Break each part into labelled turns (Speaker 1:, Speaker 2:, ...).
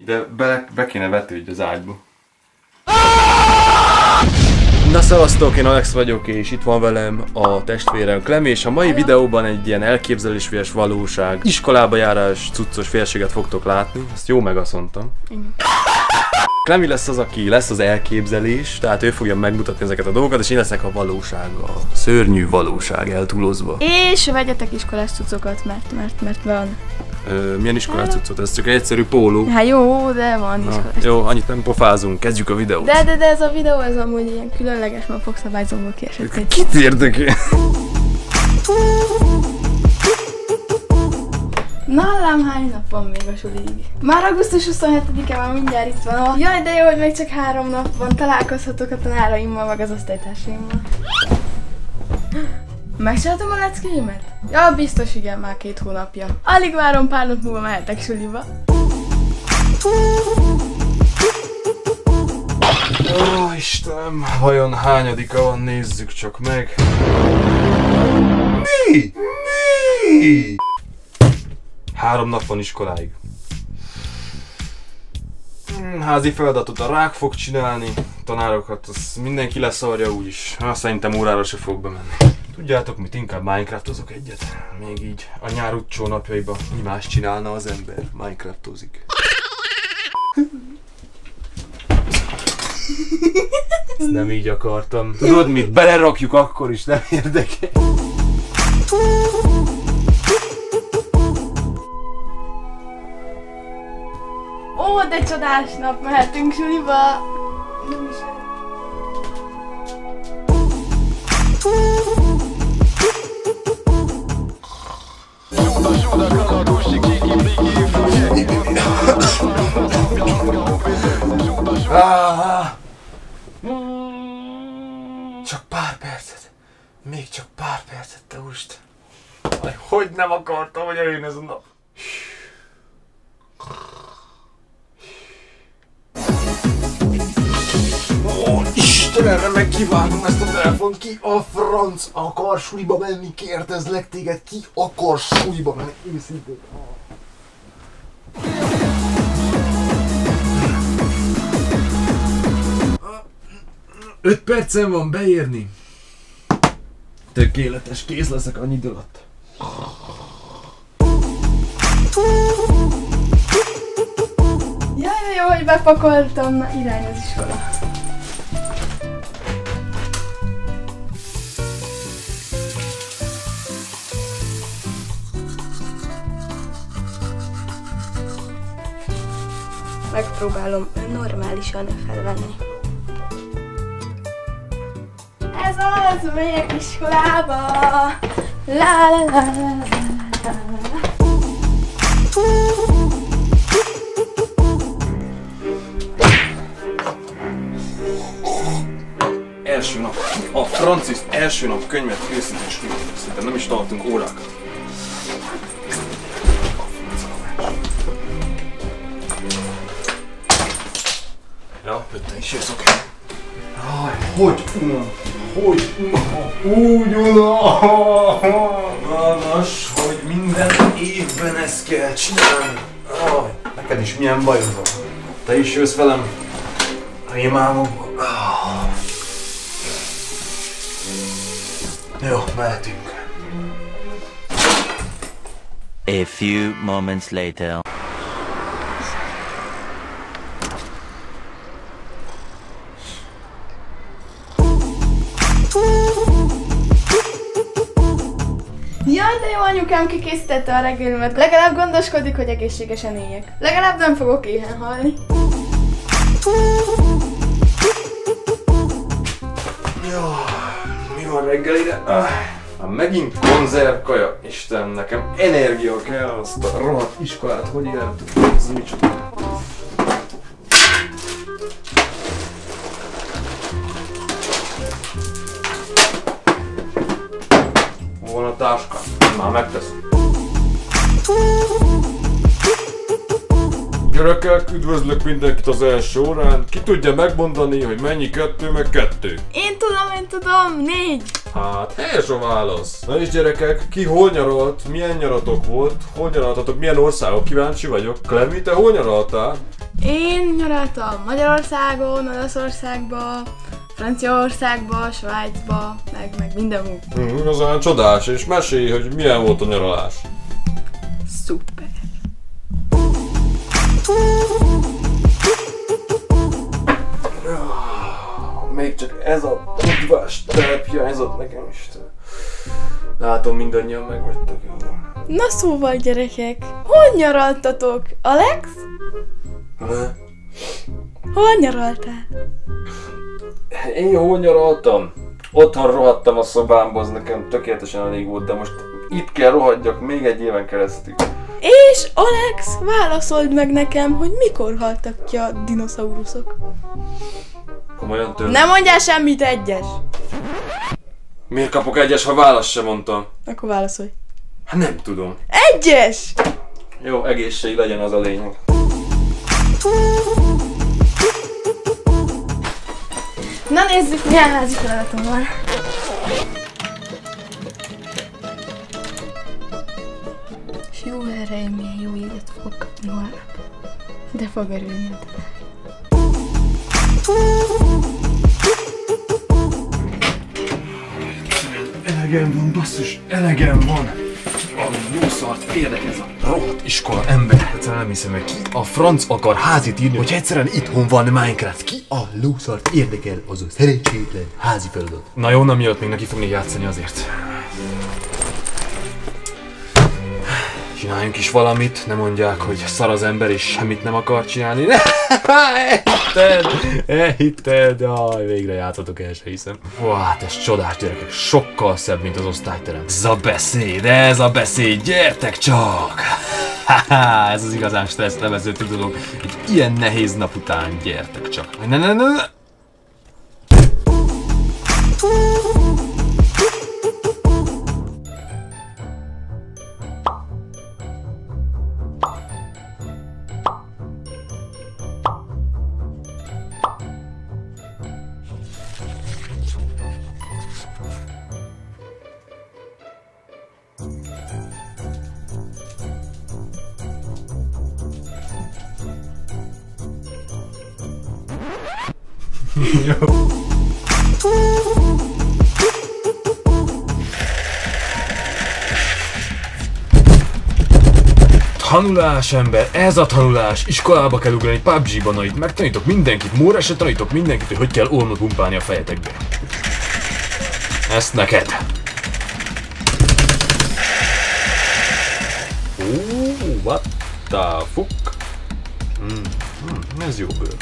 Speaker 1: Ide be kéne vetődj az ágyba.
Speaker 2: Na szevasztok, én Alex vagyok, és itt van velem a testvérem Klemi, és a mai videóban egy ilyen elképzelésvés valóság, iskolába járás, cuccos félséget fogtok látni. Ezt jó megaszontam. Klemi lesz az, aki lesz az elképzelés, tehát ő fogja megmutatni ezeket a dolgokat, és én leszek a valóság, a szörnyű valóság eltúlozva.
Speaker 3: És vegyetek iskolás cuccokat, mert van.
Speaker 2: Milyen iskolás cuccot? Ez csak egy egyszerű póló.
Speaker 3: Hát jó, de van iskolás.
Speaker 2: Jó, annyit nem pofázunk, kezdjük a videót.
Speaker 3: De ez a videó, ez amúgy ilyen különleges, mert fogszabályzóból kiesett.
Speaker 2: Kit érdekel?
Speaker 3: Na, lám, hány nap van még a sulig? Már augusztus 27-e van, mindjárt itt van. Jaj, de jó, hogy még csak 3 nap van. Találkozhatok a tanáraimmal, meg az osztálytársaimmal. Megcsináltam a leckéimet? Ja, biztos igen, már 2 hónapja. Alig várom, pár nap múlva mehetek suliba.
Speaker 2: Ó, Istenem, vajon hányadika van, nézzük csak meg. Mi? 3 nap van iskoláig. Házi feladatot a rák fog csinálni, tanárokat, az mindenki leszarja úgyis. Szerintem órára se fog bemenni. Tudjátok mit, inkább Minecraftozok egyet. Még így a nyár utcsó napjaiban mi más csinálna az ember? Minecraftozik. Ezt nem így akartam. Tudod mit? Belerakjuk akkor is, nem érdekel.
Speaker 3: Ó, de csodás nap, mehetünk suliba! Nem is.
Speaker 2: Csak pár percet. Még csak pár percet, te úristen. Hogy nem akartam, hogy eljön ez a nap. Ó, Istenemre, meg kivágom ezt a telefont. Ki a franc akar suliba menni? Kérdezlek téged, ki akar suliba menni? Őszintén. 5 percen van beérni. Tökéletes, kész leszek annyi idő alatt.
Speaker 3: Jaj, jó, hogy bepakoltam, na irány az iskola. Megpróbálom normálisan felvenni. Ez az, megyek iskolába! La la la la la.
Speaker 2: Első nap. A franciszt első nap könyvet őszintén szerintem nem is tartunk órákat. Ja, te is jössz, oké. Hogy unom? Úgy unom! Nos, hogy minden évben ezt kell csinálni. Neked is milyen bajod van? Te is jössz velem rémálmokba. Jó, mehetünk.
Speaker 4: A few moments later.
Speaker 3: Jaj, de jó, anyukám kikészítette a reggelimet. Legalább gondoskodik, hogy egészségesen éljek. Legalább nem fogok éhen halni.
Speaker 2: Jó, mi van reggelire? Megint konzervkaja. Isten, nekem energia kell, azt a rohadt iskolát hogy jártuk. Ez micsoda? Hol van a táska? Már megteszem. Gyerekek, üdvözlök mindenkit az első órán. Ki tudja megmondani, hogy mennyi 2 meg 2?
Speaker 3: Én tudom, 4.
Speaker 2: Hát, helyes a válasz. Na és gyerekek, ki hol nyaralt, milyen nyaratok volt, hol nyaraltatok, milyen országok, kíváncsi vagyok. Klemi, te hol nyaraltál?
Speaker 3: Én nyaraltam Magyarországon, Olaszországba, Franciaországba, Svájcba, meg mindenhol.
Speaker 2: Igazán csodás, és mesélj, hogy milyen volt a nyaralás.
Speaker 3: Szuper.
Speaker 2: Még csak ez a tudvás telep hiányzott nekem is. Látom, mindannyian megvagytak.
Speaker 3: Na szóval gyerekek, hol nyaraltatok? Alex?
Speaker 2: Ne?
Speaker 3: Hol nyaraltál?
Speaker 2: Én hol nyaraltam? Otthon rohadtam a szobámba, az nekem tökéletesen elég volt, de most itt kell rohadjak még egy éven keresztül.
Speaker 3: És Alex, válaszold meg nekem, hogy mikor haltak ki a dinoszauruszok?
Speaker 2: Komolyan tőle?
Speaker 3: Nem mondjál semmit, egyes!
Speaker 2: Miért kapok egyes, ha választ sem mondtam?
Speaker 3: Akkor válaszolj.
Speaker 2: Hát nem tudom.
Speaker 3: Egyes!
Speaker 2: Jó, egészség legyen az a lényeg.
Speaker 3: Na nézzük, milyen házi feladatom van. És jó erre, én milyen jó évet fogok kapni holnap. De fog örülni a tanár.
Speaker 2: Elegem van, basszus, elegem van! A lószart érdekel ez a rohadt iskola ember. Hát nem hiszem, hogy ki a franc akar házit írni, hogy egyszerűen itthon van Minecraft. Ki a lószart érdekel az a szerencsétlen házi feladat. Na jó, nem jött még neki fogni játszani azért. Csináljunk is valamit, ne mondják, hogy szar az ember és semmit nem akar csinálni. Elhitted, jaj, végre játszatok, el se hiszem. Hát ez csodás gyerekek, sokkal szebb, mint az osztályterem. Ez a beszéd, gyertek csak! Ez az igazán stresszlevező dolog, egy ilyen nehéz nap után, gyertek csak. Ne. Jó. Tanulás, ember, ez a tanulás. Iskolába kell ugrani, PUBG-ban, na itt megtanítok mindenkit, Móresre tanítok mindenkit, hogy kell ormot pumpálni a fejetekbe. Ezt neked. What the fuck? Ez jó bőr.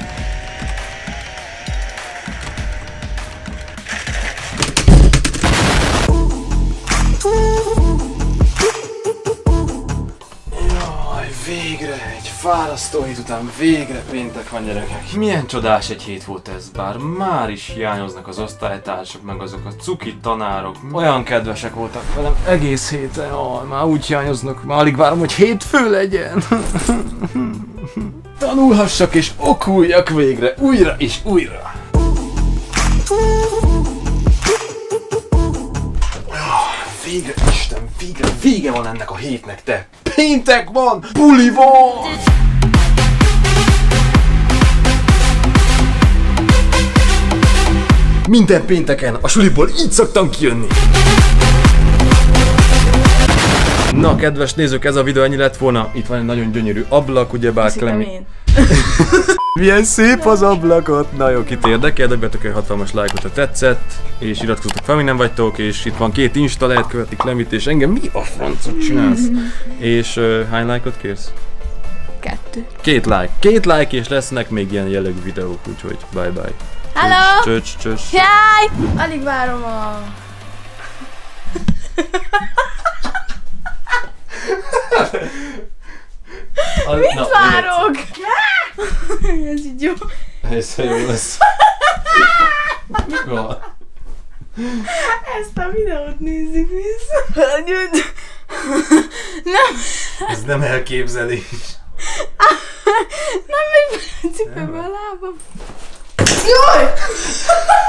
Speaker 2: Végre, egy fárasztó hét után végre péntek van, gyerekek. Milyen csodás egy hét volt ez, bár már is hiányoznak az osztálytársak, meg azok a cuki tanárok. Olyan kedvesek voltak velem egész héten, már úgy hiányoznak, már alig várom, hogy hétfő legyen. Tanulhassak és okuljak végre, újra és újra. Végre, Isten, vége van ennek a hétnek, te! Péntek van! Buli van! Minden pénteken a suliból így szoktam kijönni. Na, kedves nézők, ez a videó ennyi lett volna. Itt van egy nagyon gyönyörű ablak, ugyebár Klemi. Milyen szép az ablakot! Na jó, kit érdekel, dobjatok egy hatalmas lájkot, ha tetszett, és iratkozzatok fel, mi nem vagytok, és itt van 2 Insta, lehet követni Klemit, és engem mi a francot csinálsz? És hány lájkot kérsz?
Speaker 3: 2.
Speaker 2: 2 like. 2 like, és lesznek még ilyen jellegű videók, úgyhogy bye.
Speaker 3: Hello!
Speaker 2: Csöcs.
Speaker 3: Jaj! Alig várom a... Mit várok? Ez így jó.
Speaker 2: Ez jó lesz.
Speaker 3: Ezt a videót nézzük vissza. Nem.
Speaker 2: Ez nem elképzelés.
Speaker 3: Nem megy be a cipőbe a lábam. Jaj!